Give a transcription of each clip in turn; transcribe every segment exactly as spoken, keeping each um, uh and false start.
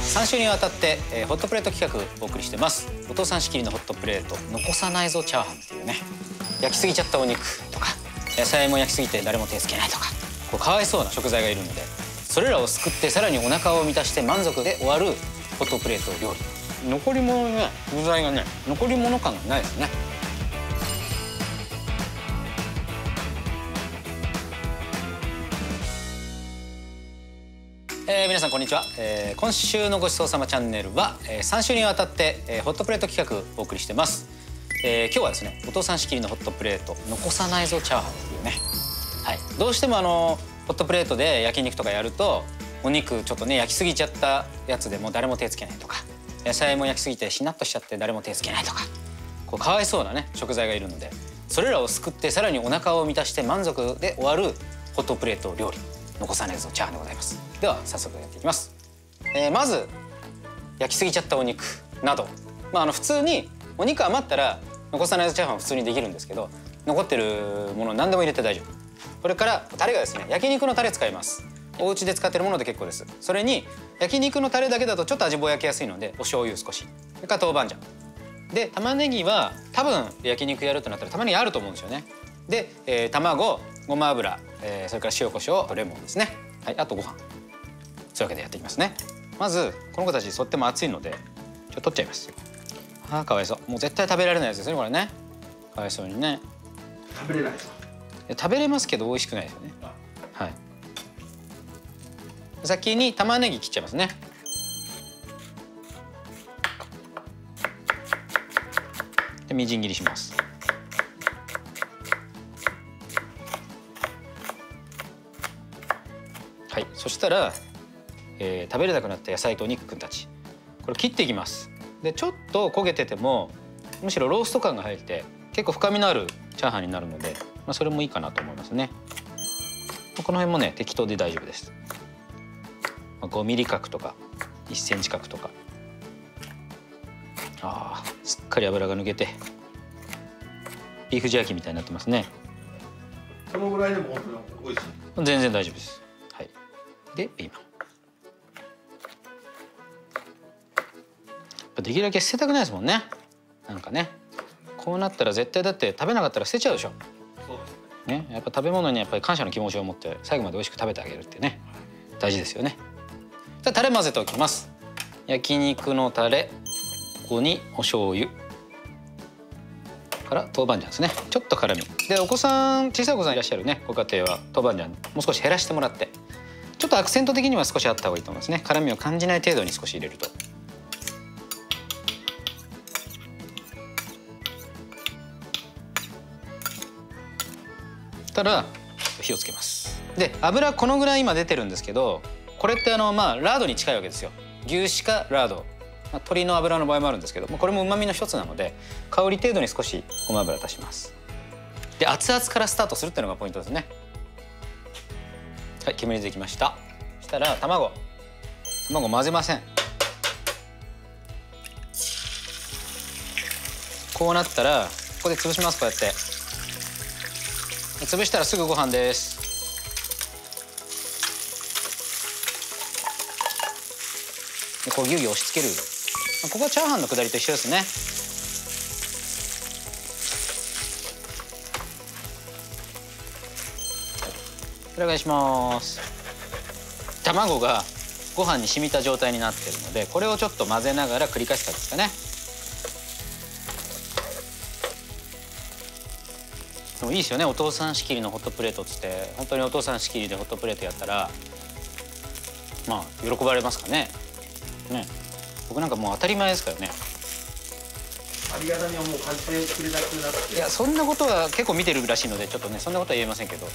さん週にわたって、えー、ホットプレート企画をお送りしてます。お父さん仕切りのホットプレート残さないぞチャーハンっていうね、焼きすぎちゃったお肉とか野菜も焼きすぎて誰も手つけないとか、こうかわいそうな食材がいるので、それらを救ってさらにお腹を満たして満足で終わるホットプレート料理。残り物ね、具材がね、残り物感がないですね。えー、皆さんこんにちは、えー、今週のごちそうさまチャンネルは、えー、さん週にわたって、えー、ホットプレート企画をお送りしてます。えー、今日はですね、お父さん仕切りのホットプレート残さないぞチャーハンっていうね、はい、どうしてもあのホットプレートで焼肉とかやるとお肉ちょっとね焼きすぎちゃったやつでもう誰も手つけないとか、野菜も焼きすぎてしなっとしちゃって誰も手つけないとか、こうかわいそうなね食材がいるので、それらを救ってさらにお腹を満たして満足で終わるホットプレート料理残さないぞチャーハンでございます。では早速やっていきます。えー、まず焼きすぎちゃったお肉など、まあ、あの普通にお肉余ったら残さないぞチャーハンは普通にできるんですけど、残ってるもの何でも入れて大丈夫。これからタレがですね、焼肉のタレ使います。お家で使ってるもので結構です。それに焼肉のタレだけだとちょっと味ぼやけやすいのでお醤油少し、それから豆板醤で、玉ねぎは多分焼肉やるとなったら玉ねぎあると思うんですよね。で、えー、卵、ごま油、えー、それから塩コショウとレモンですね。はい、あとご飯。そういうわけでやっていきますね。まずこの子たちとっても熱いのでちょっと取っちゃいます。あーかわいそう。もう絶対食べられないやつですねこれね。かわいそうにね。 食べれないと。 食べれますけど美味しくないですよね。はい。先に玉ねぎ切っちゃいますね。でみじん切りします。はい、そしたら、えー、食べれなくなった野菜とお肉くんたち、これ切っていきます。でちょっと焦げててもむしろロースト感が入って結構深みのあるチャーハンになるので、まあ、それもいいかなと思いますね。この辺もね適当で大丈夫です。ごミリ角とかいっセンチ角とか。あーすっかり油が抜けてビーフジャーキーみたいになってますね。 このぐらいでも本当に美味しい。 全然大丈夫です。はい。でピーマン。できるだけ捨てたくないですもんね。なんかね、こうなったら絶対だって食べなかったら捨てちゃうでしょ。 そうですね。やっぱ食べ物にやっぱり感謝の気持ちを持って最後まで美味しく食べてあげるってね、大事ですよね。じゃあタレ混ぜておきます。焼肉のタレ、ここにお醤油から豆板醤ですね。ちょっと辛みで、お子さん小さいお子さんいらっしゃるねご家庭は豆板醤もう少し減らしてもらって、ちょっとアクセント的には少しあった方がいいと思いますね。辛みを感じない程度に少し入れると。たら火をつけます。で油このぐらい今出てるんですけど、これってあのまあラードに近いわけですよ。牛脂かラード、まあ、鶏の油の場合もあるんですけど、これも旨味の一つなので香り程度に少しごま油足します。で熱々からスタートするっていうのがポイントですね。はい、煙できました。そしたら卵卵混ぜません。こうなったらここで潰します。こうやって潰したらすぐご飯です。でこうギュギュ押し付ける。ここはチャーハンのくだりと一緒ですね。お願いします。卵がご飯に染みた状態になってるので、これをちょっと混ぜながら繰り返す感じですかね。でもいいですよね、お父さん仕切りのホットプレートっつって、本当にお父さん仕切りでホットプレートやったらまあ喜ばれますかね。ね、僕なんかもう当たり前ですからね。 ありがたみをもう感じてくれなくなって。 いやそんなことは結構見てるらしいのでちょっとねそんなことは言えませんけど、ね、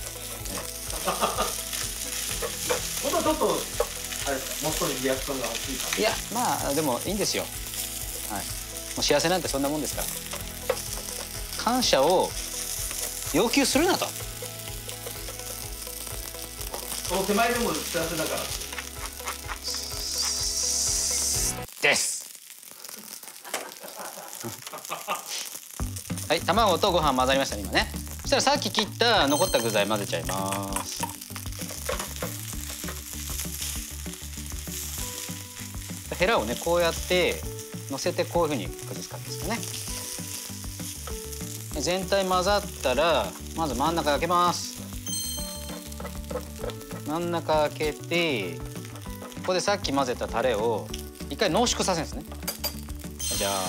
本当はちょっとあれですか、もっとリアクションが欲しいか。 いやまあでもいいんですよ。はい、もう幸せなんてそんなもんですから。感謝を要求するなと。 その手前でも幸せだからです。はい、卵とご飯混ざりましたね今ね。そしたらさっき切った残った具材混ぜちゃいます。 ヘラをねこうやって乗せてこういうふうに崩す感じですかね。全体混ざったらまず真ん中開けます。真ん中開けてここでさっき混ぜたタレを一回濃縮させるんですね。じゃあ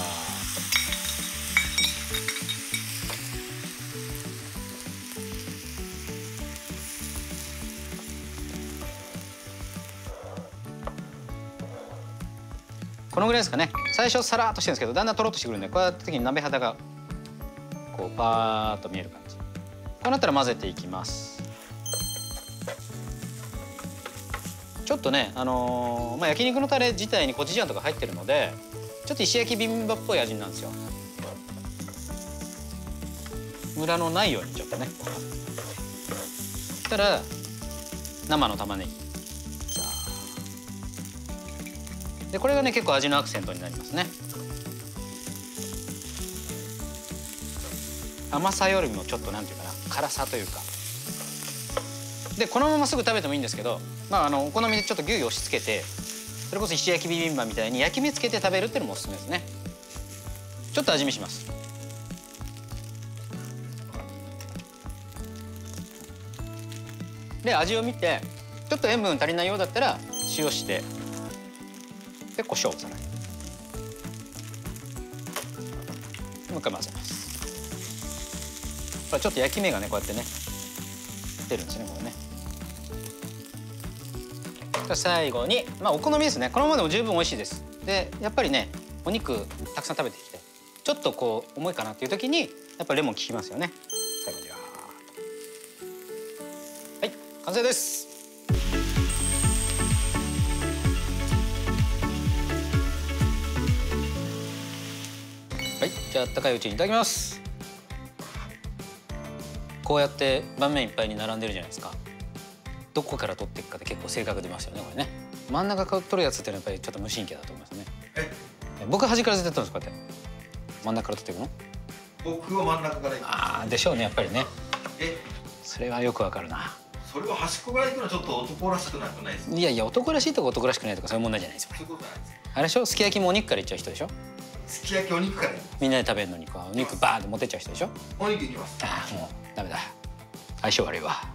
このぐらいですかね。最初サラーっとしてるんですけどだんだんとろっとしてくるんでこうやった時に鍋肌がこうパーッと見える感じ。こうなったら混ぜていきます。ちょっとね、あのー、まあ、焼肉のタレ自体にコチュジャンとか入ってるのでちょっと石焼きビビンバっぽい味なんですよ。ムラのないようにちょっとね。そしたら生の玉ねぎでこれがね結構味のアクセントになりますね。甘さよりもちょっとなんていうかな辛さというかでこのまますぐ食べてもいいんですけど、まあ、あのお好みでちょっと牛を押し付けてそれこそ石焼きビビンバみたいに焼き目つけて食べるっていうのもおすすめですね。ちょっと味見します。で味を見てちょっと塩分足りないようだったら塩してで胡椒をさらにもう一回混ぜます。これちょっと焼き目がねこうやってね出るんですねこれね。最後にまあお好みですね。このままでも十分美味しいです。でやっぱりねお肉たくさん食べてきてちょっとこう重いかなっていう時にやっぱりレモン効きますよね。最後にははい完成です。はいじゃああったかいうちにいただきます。こうやって盤面いっぱいに並んでるじゃないですか。どこから取っていくかで結構性格出ますよねこれね。真ん中から取るやつっていうのはやっぱりちょっと無神経だと思いますね。僕端から絶対取るんですこうやって真ん中から取っていくの。 僕は真ん中から行く。 ああでしょうねやっぱりね。 えそれはよくわかるな。 それは端っこから行くのはちょっと男らしくなくないですか。 いやいや男らしいとか男らしくないとかそういう問題じゃないですよ。 そういうことなんですか。 あれでしょすき焼きもお肉からいっちゃう人でしょ。 すき焼きお肉から。 みんなで食べるのにこうお肉バーンって持ってっちゃう人でしょ。 お肉いきます。 ああもうダメだ相性悪いわ。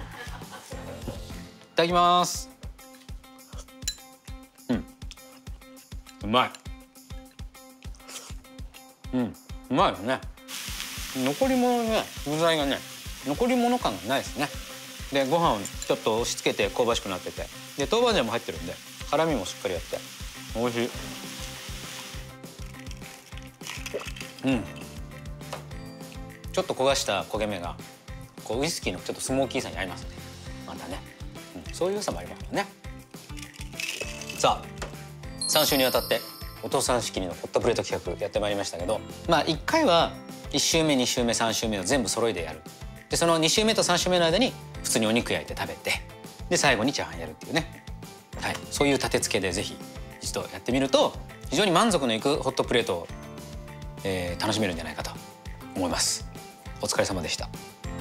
いただきます。うんうまい。うんうまいよね。残り物ね具材がね残り物感がないですね。でご飯をちょっと押し付けて香ばしくなっててで豆板醤も入ってるんで辛みもしっかりあって美味しい。うんちょっと焦がした焦げ目がこうウイスキーのちょっとスモーキーさに合いますねまたね、うん、そういう良さもありますよね。さあさん週にわたってお父さん仕切りのホットプレート企画やってまいりましたけどまあいっかいはいち週目に週目さん週目を全部揃いでやる。でそのに週目とさん週目の間に普通にお肉焼いて食べてで最後にチャーハンやるっていうね、はい、そういう立て付けでぜひ一度やってみると非常に満足のいくホットプレートを、えー、楽しめるんじゃないかと思います。お疲れ様でした。